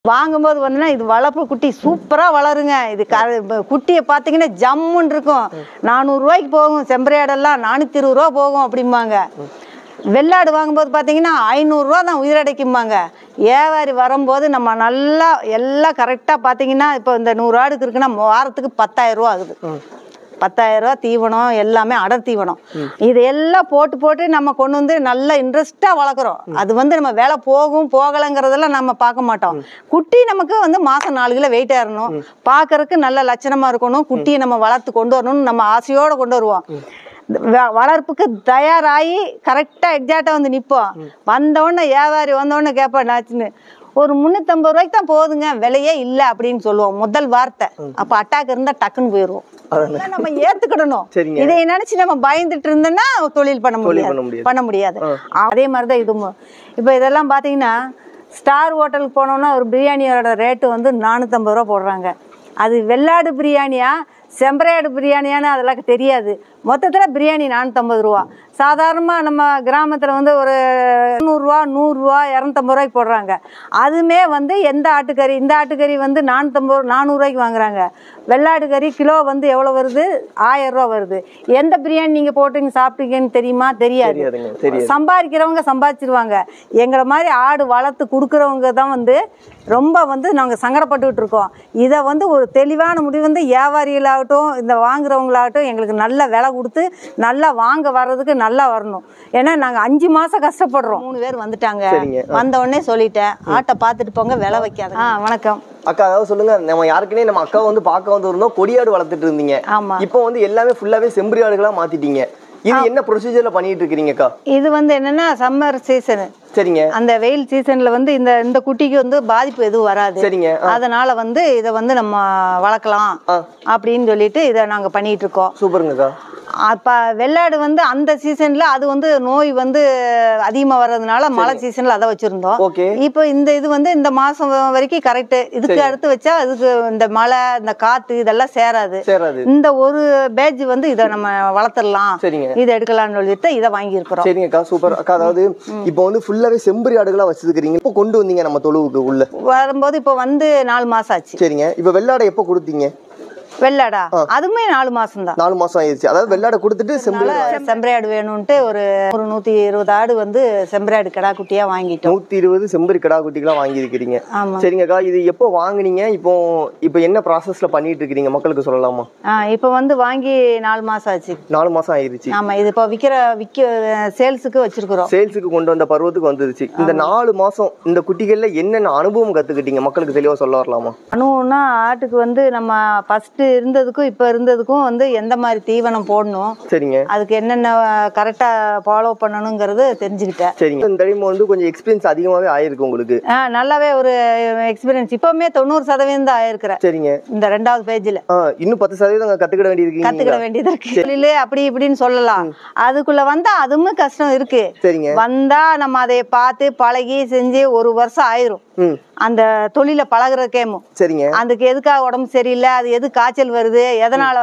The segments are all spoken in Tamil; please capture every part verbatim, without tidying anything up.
வாங்கும்போது வந்து இது வளர்ப்பு குட்டி சூப்பரா வளருங்க. இது குட்டியை பார்த்தீங்கன்னா ஜம்முன்னு இருக்கும். நானூறு ரூபாய்க்கு போகும். செம்பரையாடெல்லாம் நானூத்தி இருபது ரூபா போகும் அப்படிம்பாங்க. வெள்ளாடு வாங்கும்போது பார்த்தீங்கன்னா ஐநூறுரூவா தான் உயிரடைக்கும்பாங்க. ஏவாரி வரும்போது நம்ம நல்லா எல்லாம் கரெக்டாக பார்த்தீங்கன்னா இப்போ இந்த நூறு ஆடுக்கு இருக்குன்னா வாரத்துக்கு பத்தாயிரம் ரூபா ஆகுது. பத்தாயிரம் ரூபா தீவனம் எல்லாமே அடர் தீவனம். இது எல்லாம் போட்டு போட்டு நம்ம கொண்டு வந்து நல்லா இன்ட்ரெஸ்டா வளர்க்குறோம். அது வந்து நம்ம வேலை போகும் போகலைங்கிறதெல்லாம் நம்ம பார்க்க மாட்டோம். குட்டி நமக்கு வந்து மாசம் நாலு கிலோ வெயிட் ஏறணும், பார்க்கறதுக்கு நல்ல லட்சணமா இருக்கணும், குட்டியை நம்ம வளர்த்து கொண்டு வரணும்னு நம்ம ஆசையோட கொண்டு வருவோம். வளர்ப்புக்கு தயாராகி கரெக்டா எக்ஸாக்டா வந்து நிற்போம். வந்தோடனே வியாபாரி வந்தோடனே கேட்பேன் நாச்சுன்னு ஒரு முன்னூத்தி ஐம்பது ரூபாய்க்கு தான் போகுதுங்க, விலையே இல்லை அப்படின்னு சொல்லுவோம் முதல் வார்த்தை. அப்ப அட்டாக் இருந்தா டக்குன்னு போயிடுவோம். நம்ம ஏத்துக்கிடணும். இதை நினைச்சு நம்ம பயந்துட்டு இருந்தோம்னா தொழில் பண்ண முடியாது பண்ண முடியாது அதே மாதிரிதான் இதுவும். இப்ப இதெல்லாம் பாத்தீங்கன்னா ஸ்டார் ஹோட்டலுக்கு போனோம்னா ஒரு பிரியாணியோட ரேட்டு வந்து நானூத்தி ஐம்பது ரூபா போடுறாங்க. அது வெள்ளாடு பிரியாணியா செம்பரையாடு பிரியாணியான்னு அதெல்லாம் தெரியாது. மொத்தத்தில் பிரியாணி நானூற்றம்பது ரூபா. சாதாரணமாக நம்ம கிராமத்தில் வந்து ஒரு நூறுரூவா நூறுரூவா இரநூத்தம்பது ரூபாய்க்கு போடுறாங்க. அதுவுமே வந்து எந்த ஆட்டுக்கறி இந்த ஆட்டுக்கறி வந்து நானூற்றம்பது நானூறுரூவாய்க்கு வாங்குறாங்க. வெள்ளாடு கறி கிலோ வந்து எவ்வளோ வருது? ஆயிரம் ரூபா வருது. எந்த பிரியாணி நீங்கள் போட்டுங்க சாப்பிட்டீங்கன்னு தெரியுமா? தெரியாது. சம்பாதிக்கிறவங்க சம்பாதிச்சிருவாங்க. எங்களை மாதிரி ஆடு வளர்த்து கொடுக்குறவங்க தான் வந்து ரொம்ப வந்து நாங்கள் சங்கடப்பட்டுக்கிட்டு இருக்கோம். இதை வந்து ஒரு தெளிவான முடிவு வந்து வியாபாரிகளாகட்டும் இந்த வாங்குறவங்களாகட்டும் எங்களுக்கு நல்ல விலை கொடுத்து நல்லா வாங்க வர்றதுக்கு நல்லா வரணும். ஏன்னா நாங்கள் அஞ்சு மாசம் கஷ்டப்படுறோம். மூணு பேர் வந்துட்டாங்க. வந்த உடனே சொல்லிட்டேன் ஆட்டை பார்த்துட்டு போங்க, விலை வைக்காத. ஆ வணக்கம் அக்கா. அதாவது சொல்லுங்க, நம்ம யாருக்குனே நம்ம அக்கா வந்து பார்க்க வந்து இருந்தோம், கொடியாடு வளர்த்துட்டு இருந்தீங்க. ஆமா. இப்போ வந்து எல்லாமே ஃபுல்லாவே செம்பரி ஆடுகளா மாத்திட்டீங்க. இது என்ன ப்ரொசீஜர்ல பண்ணிட்டு இருக்கீங்கக்கா? இது வந்து என்னன்னா சம்மர் சீசன். சரிங்க. அந்த வெயில் சீசன்ல வந்து இந்த இந்த குட்டிக்கு வந்து பாதிப்பு எதுவும் வராது. சரிங்க. அதனால வந்து இதை வந்து நம்ம வளர்க்கலாம் அப்படின்னு சொல்லிட்டு இதை நாங்க பண்ணிட்டு இருக்கோம். சூப்பருங்கக்கா. அப்ப வெள்ளாடு வந்து அந்த சீசன்ல அது வந்து நோய் வந்து அதிகமா வர்றதுனால மழை சீசன்ல அதை வச்சிருந்தோம். இப்போ இந்த இது வந்து இந்த மாசம் வரைக்கும் கரெக்ட். இதுக்கு அடுத்து வச்சா அதுக்கு இந்த மழை இந்த காத்து இதெல்லாம் சேராது. இந்த ஒரு பேட்ச் வந்து இதை நம்ம வளர்த்துடலாம், இதை எடுக்கலாம்னு சொல்லிட்டு இதை வாங்கி இருக்கிறோம். சரிங்கக்கா, சூப்பர் அக்கா. அதாவது இப்போ வந்து ஃபுல்லாவே செம்பரி ஆடுகளா வச்சிருக்கீங்க. இப்போ கொண்டு வந்தீங்க நம்ம தொழுவுக்கு உள்ள வரும்போது இப்போ வந்து நாலு மாசம் ஆச்சு. சரிங்க. இப்போ வெள்ளாடை எப்போ கொடுத்தீங்க? வெள்ளாடா அதுமே நாலு மாசம் தான். நாலு மாசம் ஆயிடுச்சு. அதாவது வெள்ளாடை கொடுத்துட்டு செம்பரையாடு வேணும்ட்டு ஒரு ஒரு நூத்தி இருபது ஆடு வந்து செம்பரையாடு கிடா குட்டியா வாங்கிட்டோம். நூத்தி இருபது செம்பரி கிடா குட்டிகளா வாங்கி இருக்கிறீங்க. சரிங்கக்கா. இது எப்போ வாங்குனீங்க? இப்போ இப்போ என்ன ப்ராசஸ்ல பண்ணிட்டு இருக்கீங்க மக்களுக்கு சொல்லலாமா? இப்போ வந்து வாங்கி நாலு மாசம் ஆச்சு. நாலு மாசம் ஆயிருச்சு. ஆமா. இது இப்போ விக்கிற விக்க சேல்ஸுக்கு வச்சிருக்கிறோம். சேல்ஸுக்கு கொண்டு வந்த பருவத்துக்கு வந்துருச்சு. இந்த நாலு மாசம் இந்த குட்டிகள்ல என்னென்ன அனுபவம் கத்துக்கிட்டீங்க மக்களுக்கு தெளிவா சொல்ல வரலாமா? அனுபவம்னா ஆட்டுக்கு வந்து நம்ம ஃபர்ஸ்ட் இருந்ததுக்கும் இப்ப இருந்ததுக்கும் வந்து எந்த மாதிரி தீவனம் போடணும், சரிங்க, அதுக்கு என்னென்ன கரெக்டா ஃபாலோ பண்ணணுங்கிறது தெரிஞ்சுக்கிட்டேன். சரிங்க. இந்த டைம் வந்து கொஞ்சம் எக்ஸ்பீரியன்ஸ் அதிகமாவே ஆயிருக்கு உங்களுக்கு. நல்லாவே ஒரு எக்ஸ்பீரியன்ஸ் இப்பவுமே தொண்ணூறு சதவீதம் தான் ஆயிருக்கிறேன். சரிங்க. இந்த ரெண்டாவது பேஜ்ல இன்னும் பத்து சதவீதம் கத்துக்கிட வேண்டியது கத்துக்கிட வேண்டியது இருக்கு. தொழிலு அப்படி இப்படின்னு சொல்லலாம். அதுக்குள்ள வந்தா அதுவும் கஷ்டம் இருக்கு. சரிங்க. வந்தா நம்ம அதை பார்த்து பழகி செஞ்சு ஒரு வருஷம் ஆயிரும் அந்த தொழில பழகுறதுக்கேமும். சரிங்க. அதுக்கு எதுக்காக உடம்பு சரியில்லை, அது எது காய்ச்சல் வருது, எதனால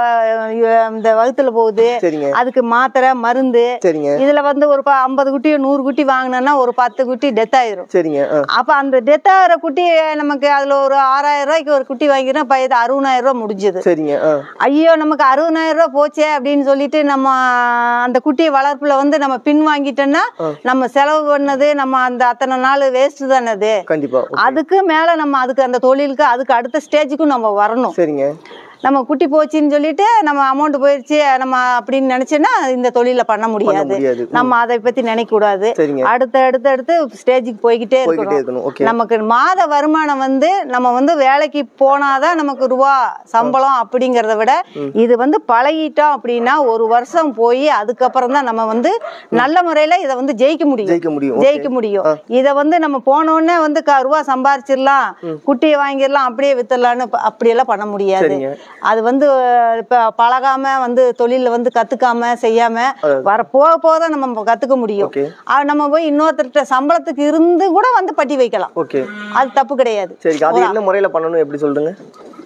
இந்த வகுத்துல போகுது, அதுக்கு மாத்திரை மருந்து. சரிங்க. இதுல வந்து ஒரு ஐம்பது குட்டி நூறு குட்டி வாங்கினோம்னா ஒரு பத்து குட்டி டெத் ஆயிரும். சரிங்க. அப்ப அந்த டெத் ஆகிற குட்டி நமக்கு அதுல ஒரு ஆறாயிரம் ரூபாய்க்கு ஒரு குட்டி வாங்கினா இது அறுபதாயிரம் ரூபாய் முடிஞ்சது. சரிங்க. ஐயோ நமக்கு அறுபதாயிரம் ரூபாய் போச்சே அப்படின்னு சொல்லிட்டு நம்ம அந்த குட்டியை வளர்ப்புல வந்து நம்ம பின் வாங்கிட்டோம்னா நம்ம செலவு பண்ணது நம்ம அந்த அத்தனை நாள் வேஸ்ட் தானது. கண்டிப்பா. அதுக்கு மேல நம்ம அதுக்கு அந்த தொழிலுக்கு அதுக்கு அடுத்த ஸ்டேஜுக்கும் நம்ம வரணும். சரிங்க. நம்ம குட்டி போச்சுன்னு சொல்லிட்டு நம்ம அமௌண்ட் போயிடுச்சு நம்ம அப்படின்னு நினைச்சோன்னா இந்த தொழில பண்ண முடியாது. நம்ம அதை பத்தி நினைக்க கூடாது. அடுத்த அடுத்த அடுத்து ஸ்டேஜுக்கு போய்கிட்டே இருக்கணும். நமக்கு மாத வருமானம் வந்து நம்ம வந்து வேலைக்கு போனாதான் நமக்கு ரூபா சம்பளம் அப்படிங்கறத விட இது வந்து பழகிட்டோம் அப்படின்னா ஒரு வருஷம் போய் அதுக்கப்புறம் தான் நம்ம வந்து நல்ல முறையில இதை வந்து ஜெயிக்க முடியும் ஜெயிக்க முடியும். இதை வந்து நம்ம போனோடனே வந்து ரூபா சம்பாரிச்சிடலாம், குட்டியை வாங்கிடலாம், அப்படியே வித்துடலான்னு அப்படியெல்லாம் பண்ண முடியாது. அது வந்து இப்ப பழகாம வந்து தொழில வந்து கத்துக்காம செய்யாம வர போக போக நம்ம கத்துக்க முடியும். நம்ம போய் இன்னொருத்தர்கிட்ட சம்பளத்துக்கு இருந்து கூட வந்து பட்டி வைக்கலாம். அது தப்பு கிடையாது. சரி. அது என்ன முறையில பண்ணணும் எப்படி சொல்றீங்க?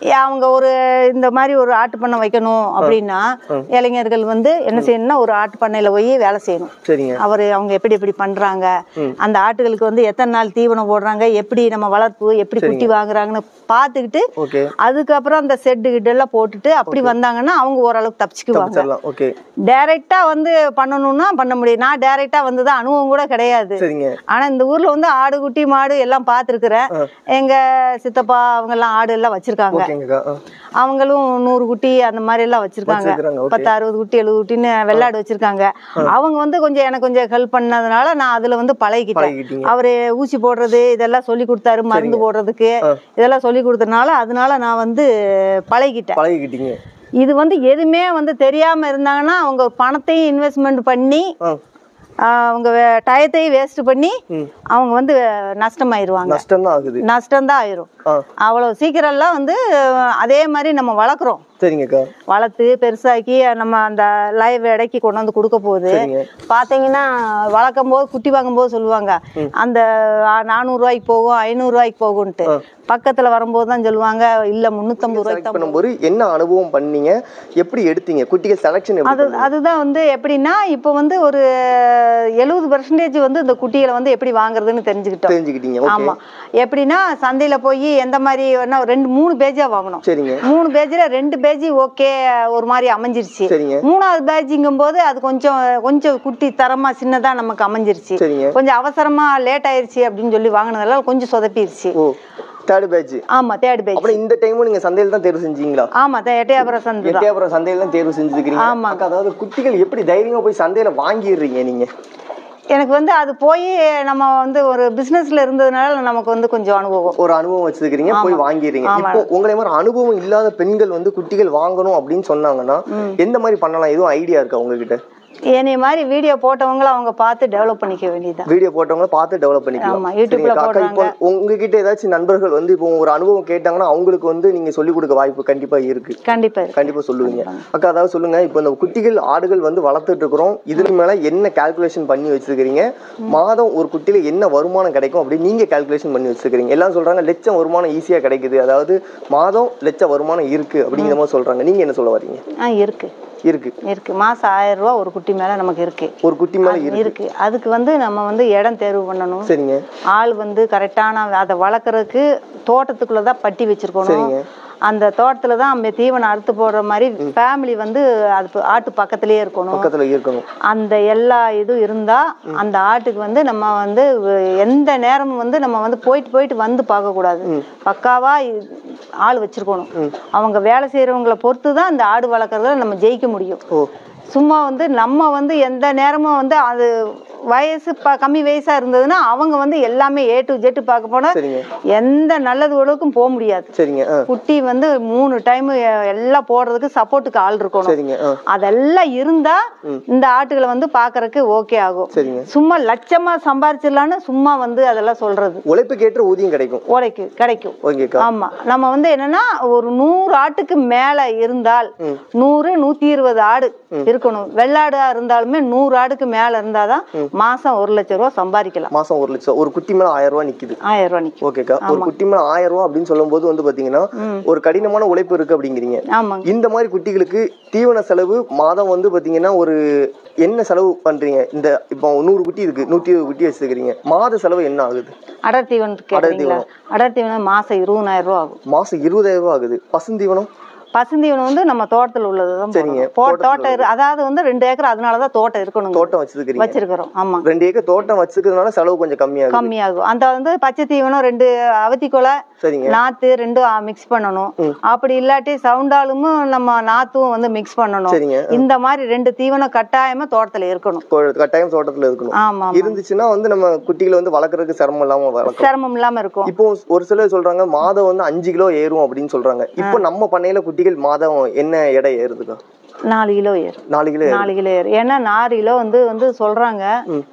அவங்க ஒரு இந்த மாதிரி ஒரு ஆட்டு பண்ணை வைக்கணும் அப்படின்னா இளைஞர்கள் வந்து என்ன செய்யணும்னா ஒரு ஆட்டு பண்ணையில போய் வேலை செய்யணும். சரிங்க. அவரு அவங்க எப்படி எப்படி பண்றாங்க, அந்த ஆட்டுகளுக்கு வந்து எத்தனை நாள் தீவனம் போடுறாங்க, எப்படி நம்ம வளர்ப்பு, எப்படி குட்டி வாங்குறாங்கன்னு பார்த்துக்கிட்டு அதுக்கப்புறம் அந்த செட்டு கிட்ட எல்லாம் போட்டுட்டு அப்படி வந்தாங்கன்னா அவங்க ஓரளவுக்கு தப்பிச்சுக்குவாங்க. டைரக்டா வந்து பண்ணணும்னா பண்ண முடியும். நான் டைரக்டா வந்தது அனுபவம் கூட கிடையாது. ஆனா இந்த ஊர்ல வந்து ஆடு குட்டி மாடு எல்லாம் பார்த்துருக்குறேன். எங்க சித்தப்பா அவங்க எல்லாம் ஆடு எல்லாம் வச்சிருக்காங்க. அவங்களும் நூறு குட்டி அந்த மாதிரி எல்லாம் வச்சிருக்காங்க. பத்து அறுபது குட்டி எழுபது குட்டின்னு வெள்ளாடு வச்சிருக்காங்க. அவங்க வந்து கொஞ்சம் எனக்கு கொஞ்சம் ஹெல்ப் பண்ணதுனால நான் அதுல வந்து பழகிக்கிட்டேன். அவரு ஊசி போடுறது இதெல்லாம் சொல்லி கொடுத்தாரு, மருந்து போடுறதுக்கு இதெல்லாம் சொல்லி கொடுத்ததுனால அதனால நான் வந்து பழகிக்கிட்டேன். இது வந்து எதுவுமே வந்து தெரியாம இருந்தாங்கன்னா அவங்க பணத்தையும் இன்வெஸ்ட்மெண்ட் பண்ணி அவங்க டயத்தையும் வேஸ்ட் பண்ணி அவங்க வந்து நஷ்டமாயிருவாங்க. நஷ்டம்தான் ஆயிரும். அவ்வளவு சீக்கிரம் எல்லாம் வந்து அதே மாதிரி நம்ம வளர்க்குறோம். வளர்த்து பெருசாக்கி நம்ம அந்த லைவ் எடைக்கு கொண்டு வந்து கொடுக்க போகுது. பாத்தீங்கன்னா வளர்க்கும் போது குட்டி வாங்கும் போது சொல்லுவாங்க அந்த நானூறு ரூபாய்க்கு போகும் ஐநூறு ரூபாய்க்கு போகும்ட்டு. பக்கத்துல வரும்போது தான் சொல்லுவாங்க இல்ல முன்னூத்தம்பது ரூபாய்க்கு பண்ணும்போது. என்ன அனுபவம் பண்ணீங்க, எப்படி எடுத்தீங்க குட்டிகள் செலக்ஷன்? அது அதுதான் வந்து எப்படின்னா இப்ப வந்து ஒரு எழுபது பெர்சன்டேஜ் வந்து இந்த குட்டிகளை வந்து எப்படி வாங்குறதுன்னு தெரிஞ்சுக்கிட்டோம். தெரிஞ்சுக்கிட்டீங்க. ஆமா. எப்படின்னா சந்தையில போய் எந்த மாதிரி ரெண்டு மூணு பேஜா வாங்கணும். மூணு பேஜ்ல ரெண்டு பேஜ் ஓகே ஒரு மாதிரி அமைஞ்சிருச்சு. மூணாவது பேஜ்ங்கும் போது அது கொஞ்சம் கொஞ்சம் குட்டி தரமா சின்னதா நமக்கு அமைஞ்சிருச்சு. கொஞ்சம் அவசரமா லேட் ஆயிருச்சு அப்படின்னு சொல்லி வாங்கினதெல்லாம் கொஞ்சம் சொதப்பிருச்சு. Third batch. ஆமா தேர்ட் பேட்ச். அப்புறம் இந்த டைமும் நீங்க சந்தையில தான் தேர்வு செஞ்சீங்களா? ஆமா எட்டயபுரம் சந்தை. எட்டயபுரம் சந்தையில தான் தேர்வு செஞ்சிருக்கீங்க. ஆமா. அதாவது குட்டிகள் எப்படி தைரியமா போய் சந்தையில வாங்கிடுறீங்க நீங்க? எனக்கு வந்து அது போய் நம்ம வந்து ஒரு பிசினஸ்ல இருந்ததுனால நமக்கு வந்து கொஞ்சம் அனுபவம் ஒரு அனுபவம் வச்சிருக்கீங்க, போய் வாங்கிடுறீங்க. இப்போ உங்களை மாதிரி அனுபவம் இல்லாத பெண்கள் வந்து குட்டிகள் வாங்கணும் அப்படின்னு சொன்னாங்கன்னா எந்த மாதிரி பண்ணலாம்? எதுவும் ஐடியா இருக்கா உங்ககிட்ட? என்னை மாதிரி வீடியோ போட்டவங்கள அவங்க பார்த்து டெவலப் பண்ணிக்க வேண்டியது. வீடியோ போட்டவங்கள பார்த்து டெவலப் பண்ணிக்கலாம். யூடியூப்ல போடுறாங்க. உங்ககிட்ட ஏதாச்சும் நண்பர்கள் வந்து இப்போ ஒரு அனுபவம் கேட்டாங்கன்னா அவங்களுக்கு வந்து நீங்க சொல்லி கொடுக்க வாய்ப்பு கண்டிப்பா இருக்கு. கண்டிப்பா கண்டிப்பா சொல்லுவீங்க. அக்கா அதாவது சொல்லுங்க, இப்போ இந்த குட்டிகள் ஆடுகள் வந்து வளர்த்துட்டு இருக்கிறோம், இதுக்கு மேல என்ன கால்குலேஷன் பண்ணி வச்சிருக்கீங்க? மாதம் ஒரு குட்டியில என்ன வருமானம் கிடைக்கும் அப்படின்னு நீங்க கால்குலேஷன் பண்ணி வச்சிருக்கீங்க? எல்லாம் சொல்றாங்க லட்சம் வருமானம் ஈஸியா கிடைக்குது, அதாவது மாதம் லட்சம் வருமானம் இருக்கு அப்படிங்கிற மாதிரி சொல்றாங்க. நீங்க என்ன சொல்ல வரீங்க? இருக்கு இருக்கு இருக்கு மாசம் ஆயிரம் ரூபாய் ஒரு குட்டி மேல நமக்கு இருக்கு. ஒரு குட்டி மேல இருக்கு. அதுக்கு வந்து நம்ம வந்து இடம் தேர்வு பண்ணணும். சரிங்க. ஆள் வந்து கரெக்டான அதை வளர்க்கறதுக்கு தோட்டத்துக்குள்ளதான் பட்டி வச்சிருக்கணும். அந்த தோட்டத்துல தான் நம்ம தீவனம் அறுத்து போடுற மாதிரி ஃபேமிலி வந்து அது ஆட்டு பக்கத்துலயே இருக்கணும். பக்கத்துல இருக்கணும். அந்த எல்லா இதுவும் இருந்தா அந்த ஆட்டுக்கு வந்து நம்ம வந்து எந்த நேரமும் வந்து நம்ம வந்து போயிட்டு போயிட்டு வந்து பார்க்க கூடாது. பக்காவா ஆள் வச்சிருக்கணும். அவங்க வேலை செய்யறவங்களை பொறுத்து தான் அந்த ஆடு வளர்க்கறத நம்ம ஜெயிக்க முடியும். சும்மா வந்து நம்ம வந்து எந்த நேரமும் வந்து அது வயசு கம்மி வயசா இருந்ததுன்னா அவங்க வந்து எல்லாமே ஏ டு ஜெட் பார்க்க போனா எந்த நல்லது உடவுக்கும் போக முடியாது. குட்டி வந்து மூணு டைம் எல்லாம் போடுறதுக்கு சப்போர்ட்டுக்கு ஆள் இருக்கணும். அதெல்லாம் இருந்தா இந்த ஆட்டுகளை வந்து பாக்குறதுக்கு ஓகே ஆகும். சும்மா லட்சமா சம்பாரிச்சிடலான்னு சும்மா வந்து அதெல்லாம் சொல்றது. உழைப்புக்கு ஏற்ற ஊதியம் கிடைக்கும். உழைக்கு கிடைக்கும். ஆமா. நம்ம வந்து என்னன்னா ஒரு நூறு ஆட்டுக்கு மேல இருந்தால் நூறு நூத்தி இருபது ஆடு இருக்கணும். வெள்ளாடா இருந்தாலுமே நூறு ஆடுக்கு மேல இருந்தாதான் மாசம் ஒரு லட்சம் ரூபாய் சம்பாதிக்கலாம். மாசம் ஒரு லட்சம். ஒரு குட்டி மேல ஆயிரம் ரூபாய் நிக்குது. ஆயிரம் ரூபாய் நிக்குது. ஓகேக்கா. ஒரு குட்டி மேல ஆயிரம் ரூபாய் அப்படின்னு சொல்லும் போது வந்து பாத்தீங்கன்னா ஒரு கடினமான உழைப்பு இருக்கு அப்படிங்கிறீங்க. இந்த மாதிரி குட்டிகளுக்கு தீவன செலவு மாதம் வந்து பாத்தீங்கன்னா ஒரு என்ன செலவு பண்றீங்க? இந்த இப்போ நூறு குட்டி இருக்கு, நூத்தி இருபது குட்டி வச்சிருக்கீங்க, மாத செலவு என்ன ஆகுது? அடர் தீவனம் அடர் தீவனம் மாசம் இருபதாயிரம் ரூபாய் ஆகும். மாசம் இருபதாயிரம் ரூபாய் ஆகுது. பசுந்தீவனம் பசுந்தீவனம் வந்து நம்ம தோட்டத்துல உள்ளதுதான். தோட்டம் அதாவது வந்து ரெண்டு ஏக்கர், அதனாலதான் தோட்டம் இருக்கணும். தோட்டம் வச்சிருக்கீங்க. வச்சிருக்கிறோம். ஆமா. ரெண்டு ஏக்கர் தோட்டம் வச்சிருக்கிறதுனால செலவு கொஞ்சம் கம்மியாகும். கம்மியாகும். அந்த வந்து பச்சை தீவனம் ரெண்டு அவத்தி கொலை நாத்து ரெண்டும் மிக்ஸ் பண்ணணும். அப்படி இல்லாட்டி சவுண்டாலும் நம்ம நாத்தும் வந்து மிக்ஸ் பண்ணணும். இந்த மாதிரி ரெண்டு தீவனம் கட்டாயமா தோட்டத்துல இருக்கணும். கட்டாயம் தோட்டத்துல இருக்கணும். ஆமா. இருந்துச்சுன்னா வந்து நம்ம குட்டிகளை வந்து வளர்க்கறதுக்கு சிரமம் இல்லாம வளர்க்கலாம். சிரமம் இல்லாம இருக்கும். இப்போ ஒரு சிலர் சொல்றாங்க மாதம் வந்து அஞ்சு கிலோ ஏறும் அப்படின்னு சொல்றாங்க. இப்போ நம்ம பண்ணையில குட்டிகள் மாதம் என்ன எடை ஏறுதுக்கா? நாலு கிலோ ஏறும். நாலு கிலோ நாலு கிலோ ஏறும். ஏன்னா நாலு கிலோ வந்து வந்து சொல்றாங்க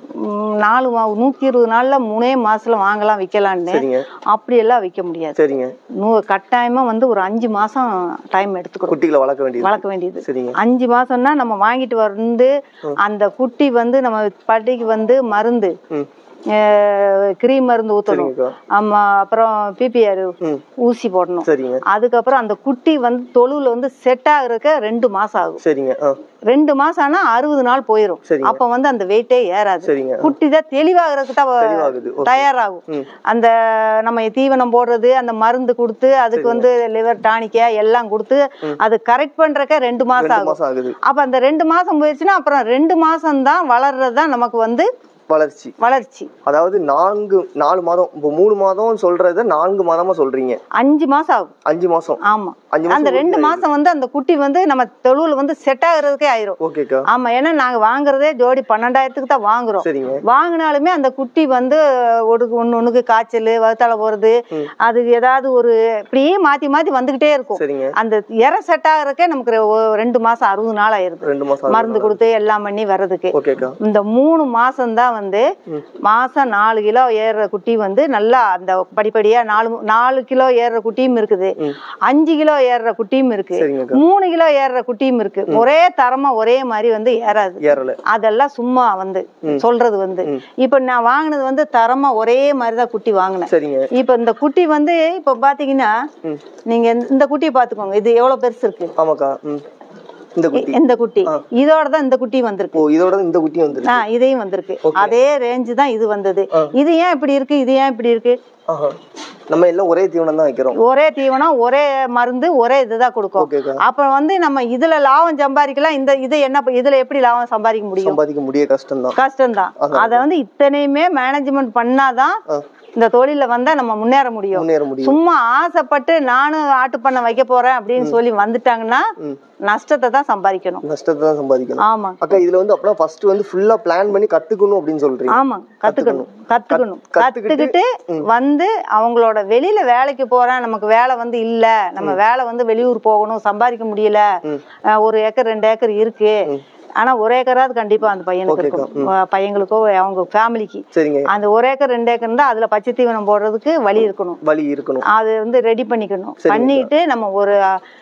நாலு நூத்தி இருபது நாள்ல மூணே மாசத்துல வாங்கலாம் விக்கலான்னு. அப்படி எல்லாம் விக்க முடியாது. சரிங்க. கட்டாயமா வந்து ஒரு அஞ்சு மாசம் டைம் எடுத்துக்கணும் குட்டிகளை வளர்க்க வேண்டியது. வளர்க்க வேண்டியது அஞ்சு மாசம்னா நம்ம வாங்கிட்டு வந்து அந்த குட்டி வந்து நம்ம பட்டிக்கு வந்து மருந்து கிரீம் மருந்து ஊற்றணும். ஆமா, அப்புறம் பிபிஆர் ஊசி போடணும். அதுக்கப்புறம் அந்த குட்டி வந்து தொழுவுல வந்து செட் ஆகுறதுக்கு ரெண்டு மாசம் ஆகும். சரிங்க. ரெண்டு மாசம் ஆனா அறுபது நாள் போயிடும். அப்ப வந்து அந்த வெயிட்டே ஏறாது. குட்டி தான் தெளிவாகிறதுக்கு தான் தயாராகும். அந்த நம்ம தீவனம் போடுறது, அந்த மருந்து கொடுத்து அதுக்கு வந்து லிவர் டானிக்கா எல்லாம் கொடுத்து அது கரெக்ட் பண்றதுக்கு ரெண்டு மாசம் ஆகும். அப்ப அந்த ரெண்டு மாசம் போயிடுச்சுன்னா அப்புறம் ரெண்டு மாசம் தான் வளர்றதுதான் நமக்கு வந்து வளர்ச்சி. வளர்ச்சி அதாவது நான்கு நாலு மாதம், இப்போ மூணு மாதம் சொல்றத நான்கு மாதமா சொல்றீங்க. அஞ்சு மாசம் ஆகும். அஞ்சு மாசம். ஆமா, அந்த ரெண்டு மாசம் வந்து அந்த குட்டி வந்து நம்ம தொழுவுல வந்து செட் ஆகுறதுக்கே ஆயிரும். ஓகேக்கா. ஆமா, ஏன்னா நாங்க வாங்குறதே ஜோடி பன்னெண்டாயிரத்துக்கு தான் வாங்குறோம். வாங்கினாலுமே அந்த குட்டி வந்து ஒரு ஒண்ணு ஒண்ணுக்கு காய்ச்சல், வகுத்தால போறது, அது ஏதாவது ஒரு இப்படியே மாத்தி மாத்தி வந்துகிட்டே இருக்கும். அந்த இற செட் ஆகுறதுக்கே நமக்கு ரெண்டு மாசம் அறுபது நாள் ஆயிருது. மருந்து கொடுத்து எல்லாம் பண்ணி வர்றதுக்கு. இந்த மூணு மாசம் தான் வந்து மாசம் நாலு கிலோ ஏறுற குட்டி வந்து நல்லா அந்த படிப்படியா நாலு நாலு கிலோ ஏறுற குட்டியும் இருக்குது, அஞ்சு கிலோ ஏறுற குட்டியும் இருக்கு, மூணு கிலோ ஏறுற குட்டியும் இருக்கு. ஒரே தரமா ஒரே மாதிரி வந்து ஏறாது. அதெல்லாம் சும்மா வந்து சொல்றது வந்து இப்ப நான் வாங்கினது வந்து தரமா ஒரே மாதிரிதான் குட்டி வாங்கினேன். இப்ப இந்த குட்டி வந்து இப்ப பாத்தீங்கன்னா நீங்க இந்த குட்டியை பாத்துக்கோங்க, இது எவ்வளவு பெருசு இருக்கு. ஆமாக்கா. இந்த குட்டி இதோட தான் இந்த குட்டி வந்திருக்கு. இதோட இந்த குட்டி வந்திருக்கு. இதையும் வந்திருக்கு. அதே ரேஞ்சு தான் இது வந்தது. இது ஏன் இப்படி இருக்கு, இது ஏன் இப்படி இருக்கு? நம்ம எல்லாம் ஒரே தீவனம் தான் வைக்கிறோம். ஒரே தீவனம், ஒரே மருந்து, ஒரே இதுதான் கொடுக்கும். அப்ப வந்து நம்ம இதுல லாபம் சம்பாதிக்கலாம். இந்த இது என்ன, இதுல எப்படி லாபம் சம்பாதிக்க முடியும்? சம்பாதிக்க முடிய கஷ்டம் தான். கஷ்டம் தான். அத வந்து இத்தனையுமே மேனேஜ்மெண்ட் பண்ணாதான் இந்த தொழில வந்தா நம்ம முன்னேற முடியும். சும்மா ஆசைப்பட்டு நானும் ஆட்டு பண்ண வைக்க போறேன் அப்படின்னு சொல்லி வந்துட்டாங்கன்னா நஷ்டத்தை தான் சம்பாதிக்கணும். நஷ்டத்தை தான் சம்பாதிக்கணும். ஆமா அக்கா, இதுல வந்து அப்பனா ஃபர்ஸ்ட் வந்து ஃபுல்லா பிளான் பண்ணி கத்துக்கணும் அப்படின்னு சொல்றீங்க. ஆமா, கத்துக்கணும். கத்துக்கணும் கத்துக்கிட்டு வந்து அவங்களோட வெளியில வேலைக்கு போறேன், நமக்கு வேலை வந்து இல்ல, நம்ம வேலை வந்து வெளியூர் போகணும், சம்பாதிக்க முடியல, ஒரு ஏக்கர் ரெண்டு ஏக்கர் இருக்கு, ஆனா ஒரு ஏக்கராவது கண்டிப்பா அந்த பையனுக்கு இருக்கும், பையங்களுக்கோ அவங்க ஃபேமிலிக்கு. அந்த ஒரு ஏக்கர் ரெண்டு ஏக்கர் இருந்தா அதுல பச்சை தீவனம் போடுறதுக்கு வழி இருக்கணும். வழி இருக்கணும். அது வந்து ரெடி பண்ணிக்கணும். பண்ணிட்டு நம்ம ஒரு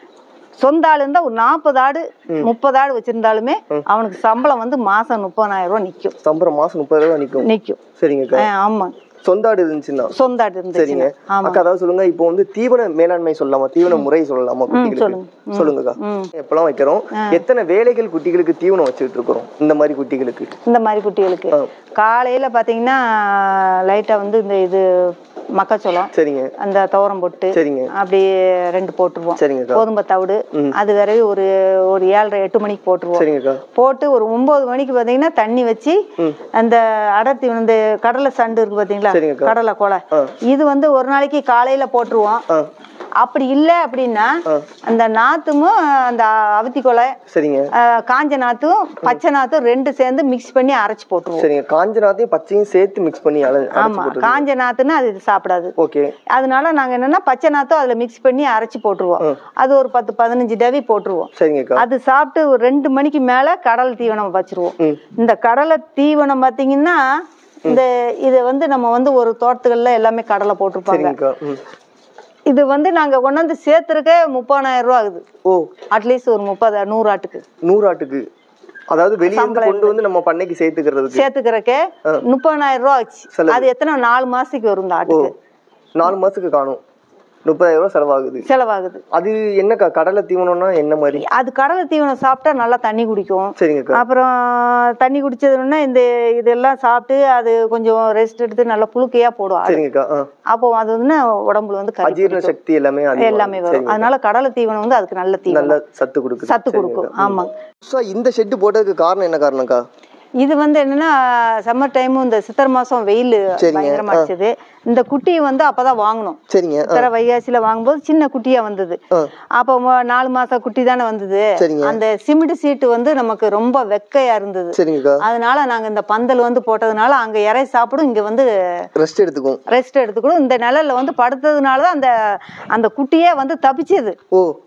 சொந்த ஆளு இருந்தா ஒரு நாற்பது ஆடு முப்பது ஆடு வச்சிருந்தாலுமே அவனுக்கு சம்பளம் வந்து மாசம் முப்பதாயிரம் ரூபாய் நிக்கும். சம்பளம் மாசம் முப்பதாயிரம் ரூபாய் நிக்கும். நிக்கும். சரிங்க. ஆமா, சொந்தாடு இருந்துச்சுன்னா. சொந்தாடு இருந்துச்சு. சரிங்க அக்கா, அதாவது சொல்லுங்க, இப்போ வந்து தீவன மேலாண்மை சொல்லலாமா, தீவன முறை சொல்லலாமா குட்டிகளுக்கு? சொல்லுங்கக்கா. எப்பெல்லாம் வைக்கிறோம், எத்தனை வேலைகள் குட்டிகளுக்கு தீவனம் வச்சுட்டு இருக்கிறோம்? இந்த மாதிரி குட்டிகளுக்கு இந்த மாதிரி குட்டிகளுக்கு காலையில பாத்தீங்கன்னா லைட்டா வந்து இந்த இது மக்காச்சோளம், சரிங்க, அந்த துவரம் போட்டு, சரிங்க, அப்படியே ரெண்டு போட்டுருவோம். சரிங்க. கோதுமை தவிடு அது வேற ஒரு ஒரு ஏழரை எட்டு மணிக்கு போட்டுருவோம். சரிங்க. போட்டு ஒரு ஒன்பது மணிக்கு பாத்தீங்கன்னா தண்ணி வச்சு அந்த அடர்த்தி இந்த கடலை சண்டு இருக்கு பாத்தீங்களா, கடலை கொலை, இது வந்து ஒரு நாளைக்கு காலையில போட்டுருவோம். அப்படி இல்ல அப்படின்னா அந்த நாத்தும் அந்த அவுத்தி கொலை, சரிங்க, காஞ்ச நாத்தும் பச்சை நாத்தும் ரெண்டு சேர்ந்து மிக்ஸ் பண்ணி அரைச்சு போட்டுருவோம். சரிங்க. காஞ்ச நாத்தையும் பச்சையும் சேர்த்து மிக்ஸ் பண்ணி. ஆமா, காஞ்ச நாத்துன்னா அது சாப்பிடாது. ஓகே. அதனால நாங்க என்னன்னா பச்சை நாத்தும் அதுல மிக்ஸ் பண்ணி அரைச்சு போட்டுருவோம். அது ஒரு பத்து பதினஞ்சு டவி போட்டுருவோம். சரிங்க. அது சாப்பிட்டு ஒரு ரெண்டு மணிக்கு மேல கடலை தீவனம் வச்சிருவோம். இந்த கடலை தீவனம் பாத்தீங்கன்னா இந்த இது வந்து நம்ம வந்து ஒரு தோட்டத்துகள்ல எல்லாமே கடலை போட்டிருப்பாங்க. இது வந்து நாங்க கொண்டாந்து சேர்த்துருக்க முப்பதாயிரம் ரூபாய் ஆகுது. ஓ, அட்லீஸ்ட் ஒரு முப்பது நூறு ஆட்டுக்கு. நூறு ஆட்டுக்கு அதாவது வெளியே கொண்டு வந்து நம்ம பண்ணைக்கு சேர்த்துக்கிறது சேர்த்துக்கிறக்கே முப்பதாயிரம் ரூபாய் ஆச்சு. அது எத்தனை நாலு மாசத்துக்கு வரும் இந்த ஆட்டுக்கு? நாலு மாசத்துக்கு காணும். முப்பதாயிரம் ரூபாய் செலவாகுது. செலவாகுது. அது என்னக்கா கடலை தீவனம்னா என்ன மாதிரி? அது கடலை தீவனம் சாப்பிட்டா நல்லா தண்ணி குடிக்கும். சரிங்க. அப்புறம் தண்ணி குடிச்சதுன்னா இந்த இதெல்லாம் சாப்பிட்டு அது கொஞ்சம் ரெஸ்ட் எடுத்து நல்லா புழுக்கையா போடும். சரிங்கக்கா. அப்போ அது வந்து உடம்புல வந்து அஜீரண சக்தி எல்லாமே எல்லாமே வரும். அதனால கடலை தீவனம் வந்து அதுக்கு நல்ல தீவனம், நல்ல சத்து கொடுக்கும். சத்து கொடுக்கும். ஆமா. இந்த ஷெட் போட்டதுக்கு காரணம் என்ன காரணம்க்கா? இது வந்து என்னன்னா சம்மர் டைமும் இந்த சித்திரை மாசம் வெயில் பயங்கரமா அடிச்சது. இந்த குட்டியை வந்து அப்பதான் வாங்கணும். சரிங்க. சித்திரை வைகாசியில வாங்கும்போது சின்ன குட்டியா வந்தது. அப்ப நாலு மாசம் குட்டி தானே வந்தது. அந்த சிமெண்ட் சீட்டு வந்து நமக்கு ரொம்ப வெக்கையா இருந்தது. அதனால நாங்க இந்த பந்தல் வந்து போட்டதுனால அங்க இறை சாப்பிடும், இங்க வந்து ரெஸ்ட் எடுத்துக்கும். ரெஸ்ட் எடுத்துக்கணும். இந்த நிழல்ல வந்து படுத்ததுனாலதான் அந்த அந்த குட்டியே வந்து தப்பிச்சது. ஓ,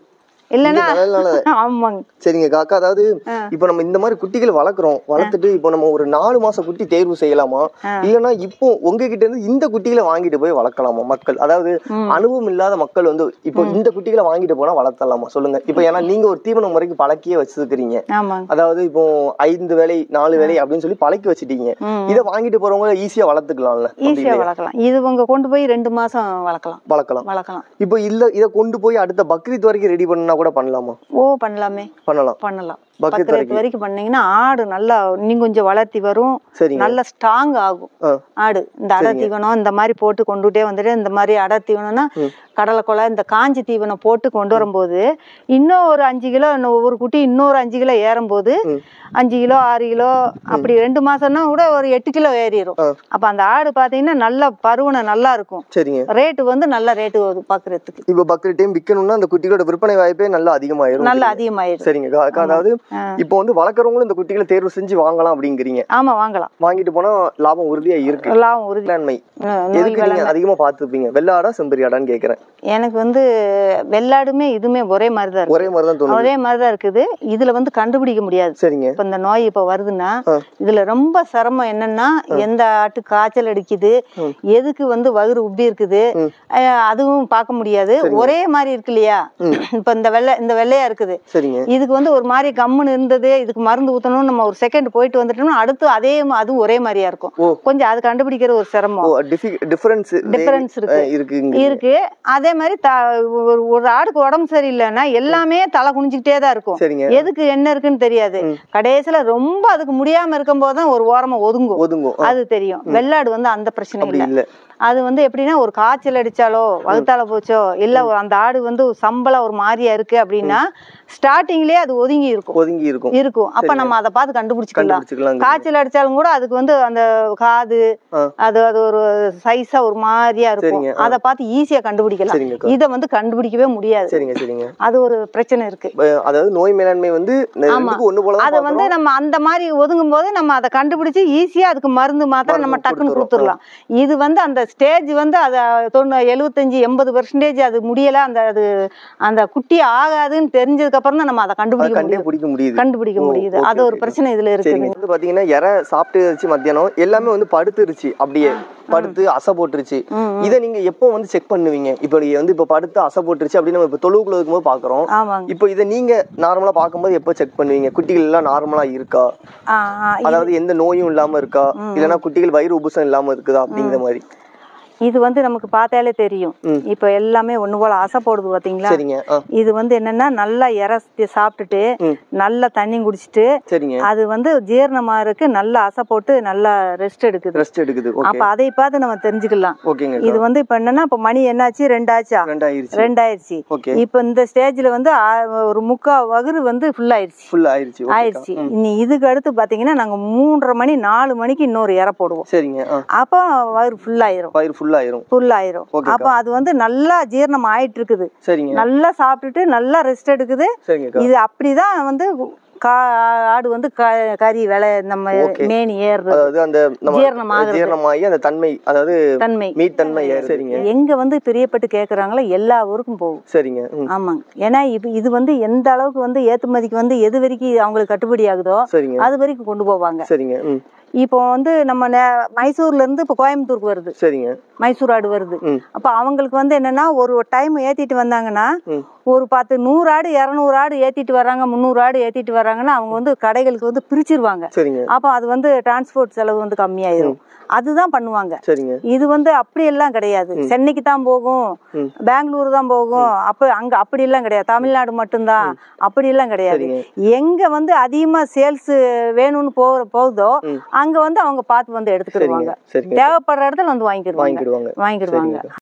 இல்லைன்னா நல்ல ஆமாங்க. சரிங்க காக்கா. அதாவது இப்போ நம்ம இந்த மாதிரி குட்டிகள் வளர்க்குறோம், வளர்த்துட்டு இப்போ நம்ம ஒரு நாலு மாசம் குட்டி தேர்வு செய்யலாமா, இல்லைன்னா இப்போ உங்ககிட்ட இருந்து இந்த குட்டிகளை வாங்கிட்டு போய் வளர்க்கலாமா மக்கள்? அதாவது அனுபவம் இல்லாத மக்கள் வந்து இப்போ இந்த குட்டிகளை வாங்கிட்டு போனா வளர்த்தலாமா சொல்லுங்க. இப்போ ஏன்னா நீங்க ஒரு தீவன முறைக்கு பழக்கியே வச்சிருக்கிறீங்க, அதாவது இப்போ ஐந்து வேலை நாலு வேலை அப்படின்னு சொல்லி பழக்கி வச்சுட்டீங்க. இதை வாங்கிட்டு போறவங்க ஈஸியா வளர்த்துக்கலாம்ல? ஈஸியா வளர்க்கலாம். இது உங்க கொண்டு போய் ரெண்டு மாசம் வளர்க்கலாம் வளர்க்கலாம் வளர்க்கலாம். இப்போ இல்ல இதை கொண்டு போய் அடுத்த பக்ரீத் வரைக்கும் ரெடி பண்ணா கூட பண்ணலாமா? ஓ பண்ணலாமே, பண்ணலாம் பண்ணலாம். பக்ரீத் வரைக்கும் பண்ணீங்கன்னா ஆடு நல்லா இன்னும் கொஞ்சம் வளர்த்தி வரும், நல்லா ஸ்ட்ராங் ஆகும் ஆடு. இந்த அடை தீவனம் இந்த மாதிரி போட்டு கொண்டுட்டே வந்துட்டு, இந்த மாதிரி அடை தீவனம்னா கடலை கொலை இந்த காஞ்சி தீவனம் போட்டு கொண்டு வரும்போது இன்னும் ஒரு அஞ்சு கிலோ ஒவ்வொரு குட்டி இன்னொரு அஞ்சு கிலோ ஏறும் போது அஞ்சு கிலோ ஆறு கிலோ அப்படி ரெண்டு மாசம்னா கூட ஒரு எட்டு கிலோ ஏறிடும். அப்ப அந்த ஆடு பாத்தீங்கன்னா நல்ல பருவனை நல்லா இருக்கும். ரேட்டு வந்து நல்ல ரேட்டு பாக்குறதுக்கு. இப்ப பக்ரீத் டைம் விற்கணும்னா அந்த குட்டிகளோட விற்பனை வாய்ப்பே நல்லா அதிகமாயிரும். நல்லா அதிகமாயிரும். சரிங்க. அதாவது இப்போ வந்து வளர்க்குறவங்களும் இந்த குட்டிகளை தேர்வு செஞ்சு வாங்கலாம் அப்படிங்கிறீங்க? ஆமா வாங்கலாம். வாங்கிட்டு போனா லாபம் உறுதியா இருக்கு. லாபம் உறுதியாண்மை. எதுக்கு நீங்க அதிகமா பாத்துப்பீங்க, வெள்ளாடா செம்பரி ஆடான்னு கேக்குறேன்? எனக்கு வந்து வெள்ளாடுமே இதுமே ஒரே மாதிரிதான் இருக்கு. ஒரே மாதிரிதான் தோணுது. ஒரே மாதிரிதான் இருக்குது. இதுல வந்து கண்டுபிடிக்க முடியாது. சரிங்க. இப்ப இந்த நோய் இப்ப வருதுன்னா இதுல ரொம்ப சிரமம் என்னன்னா, எந்த ஆட்டு காய்ச்சல் அடிக்குது, எதுக்கு வந்து வயிறு உப்பி இருக்குது, அதுவும் பார்க்க முடியாது. ஒரே மாதிரி இருக்கு இல்லையா? இப்ப இந்த வெள்ளை இந்த வெள்ளையா இருக்குது, இதுக்கு வந்து ஒரு மாதிரி கம்முன்னு இருந்தது, இதுக்கு மருந்து ஊத்தணும், நம்ம ஒரு செகண்ட் போயிட்டு வந்துட்டோம்னா அடுத்து அதே அதுவும் ஒரே மாதிரியா இருக்கும். கொஞ்சம் அது கண்டுபிடிக்கிற ஒரு சிரமம், டிஃபரன்ஸ் டிஃபரன்ஸ் இருக்கு இருக்கு அதே மாதிரி ஒரு ஆடுக்கு உடம்பு சரியில்லைன்னா எல்லாமே தலை குனிஞ்சுக்கிட்டே தான் இருக்கும். எதுக்கு என்ன இருக்குன்னு தெரியாது. கடைசியில ரொம்ப அதுக்கு முடியாம இருக்கும் போதுதான் ஒரு ஓரமா ஒதுங்கும் ஒதுங்கும் அது தெரியும். வெள்ளாடு வந்து அந்த பிரச்சனை இல்லை. அது வந்து எப்படின்னா ஒரு காய்ச்சல் அடிச்சாலோ வகுத்தால போச்சோ இல்ல அந்த ஆடு வந்து சம்பளம் ஒரு மாதிரியா இருக்கு அப்படின்னா ஸ்டார்டிங்லயே அது ஒதுங்கி இருக்கும் ஒதுங்கி இருக்கும் இருக்கும் அப்ப நம்ம அதை பார்த்து கண்டுபிடிச்சுக்கலாம். காய்ச்சல் அடிச்சாலும் கூட அதுக்கு வந்து அந்த காது அது அது ஒரு சைஸா ஒரு மாதிரியா இருக்கும், அதை பார்த்து ஈஸியா கண்டுபிடிக்கலாம். இதை வந்து கண்டுபிடிக்கவே முடியாது. அது ஒரு பிரச்சனை இருக்கு. அதாவது நோய் மேலாண்மை வந்து அதை வந்து நம்ம அந்த மாதிரி ஒதுங்கும் போது நம்ம அதை கண்டுபிடிச்சு ஈஸியா அதுக்கு மருந்து மாத்திரம் நம்ம டக்குன்னு கொடுத்துடலாம். இது வந்து அந்த ஸ்டேஜ் வந்து அதை தொண்ணூ எழுபத்தஞ்சு எண்பது பெர்சன்டேஜ் அது முடியல, அந்த அது அந்த குட்டி ஆகாதுன்னு தெரிஞ்சதுக்கு அப்புறம் தான் நம்ம அதை கண்டுபிடிக்க முடியுது கண்டுபிடிக்க முடியுது அது ஒரு பிரச்சனை இதுல இருக்கு. பாத்தீங்கன்னா இறை சாப்பிட்டு மத்தியானம் எல்லாமே வந்து படுத்துருச்சு, அப்படியே படுத்து அசை போட்டுருச்சு. இதை நீங்க எப்போ வந்து செக் பண்ணுவீங்க? இப்ப வந்து இப்ப படுத்து அசை போட்டுருச்சு அப்படின்னு நம்ம இப்ப தொழுவுக்குள்ள இருக்கும்போது பாக்குறோம். இப்போ இதை நீங்க நார்மலா பாக்கும்போது எப்போ செக் பண்ணுவீங்க? குட்டிகள் எல்லாம் நார்மலா இருக்கா, அதாவது எந்த நோயும் இல்லாம இருக்கா, இல்லைன்னா குட்டிகள் வயிறு உபுசம் இல்லாம இருக்குதா அப்படிங்கிற மாதிரி? இது வந்து நமக்கு பார்த்தாலே தெரியும். இப்ப எல்லாமே ஒண்ணு போல அசை போடுது பாத்தீங்களா? இது வந்து என்னன்னா நல்லா இறச்சி சாப்பிட்டுட்டு நல்லா தண்ணி குடிச்சிட்டு அது வந்து ஜீரணமாருக்கு நல்லா அசை போட்டு நல்லா ரெஸ்ட் எடுக்குது ரெஸ்ட் எடுக்குது அப்ப அதை பார்த்து நம்ம தெரிஞ்சுக்கலாம். இது வந்து இப்ப என்னன்னா இப்ப மணி என்னாச்சு ரெண்டாச்சா ரெண்டாயிருச்சு. இப்ப இந்த ஸ்டேஜ்ல வந்து ஒரு முக்கா வகுறு வந்து ஃபுல் ஆயிடுச்சு ஃபுல் ஆயிடுச்சு ஆயிடுச்சு இனி இதுக்கு அடுத்து பாத்தீங்கன்னா நாங்க மூன்றரை மணி நாலு மணிக்கு இன்னொரு இறை போடுவோம். அப்ப வயிறு ஃபுல் ஆயிரும் வயிறு அப்ப அது வந்து நல்லா ஜீரணம் ஆயிட்டு இருக்குது, நல்லா சாப்பிட்டுட்டு நல்லா ரெஸ்ட் எடுக்குது. இது அப்படிதான் வந்து ஆடு வந்து கறி விலை நம்ம மேனி ஏறுறது ஜீரணமாகி அந்த தன்மை அதாவது தன்மை மீட் தன்மை எங்க வந்து பிரியப்பட்டு கேக்குறாங்களோ எல்லா ஊருக்கும் போகும். சரிங்க. ஆமாங்க. ஏன்னா இது இது வந்து எந்த அளவுக்கு வந்து ஏற்றுமதிக்கு வந்து எது வரைக்கும் அவங்களுக்கு கட்டுப்படி ஆகுதோ அது வரைக்கும் கொண்டு போவாங்க. சரிங்க. இப்போ வந்து நம்ம மைசூர்ல இருந்து இப்ப கோயம்புத்தூருக்கு வருது. சரிங்க. மைசூர் ஆடு வருது. அப்ப அவங்களுக்கு வந்து என்னன்னா ஒரு டைம் ஏத்திட்டு வந்தாங்கன்னா ஒரு பத்து நூறு ஆடு இருநூறு ஆடு ஏத்திட்டு வர்றாங்க, முந்நூறு ஆடு ஏத்திட்டு வர்றாங்கன்னா அவங்க வந்து கடைகளுக்கு வந்து பிரிச்சிருவாங்க. அப்ப அது வந்து டிரான்ஸ்போர்ட் செலவு வந்து கம்மியாயிரும். அதுதான் பண்ணுவாங்க. இது வந்து அப்படி எல்லாம் கிடையாது. சென்னைக்கு தான் போகும், பெங்களூர் தான் போகும், அப்ப அங்க அப்படி எல்லாம் கிடையாது. தமிழ்நாடு மட்டும்தான் அப்படி எல்லாம் கிடையாது. எங்க வந்து அதிகமா சேல்ஸ் வேணும்னு போ போகுதோ அங்க வந்து அவங்க பார்த்து வந்து எடுத்துக்கிடுவாங்க. தேவைப்படுற இடத்துல வந்து வாங்கிக்கிடுவாங்க வாங்கிக்கிடுவாங்க